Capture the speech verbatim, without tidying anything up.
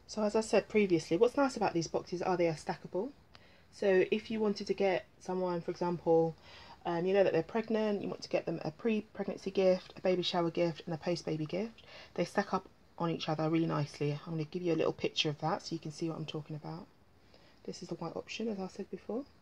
So as I said previously, what's nice about these boxes are they are stackable. So if you wanted to get someone, for example, um, you know that they're pregnant, you want to get them a pre-pregnancy gift, a baby shower gift and a post-baby gift, they stack up on each other really nicely. I'm going to give you a little picture of that so you can see what I'm talking about. This is the white option, as I said before.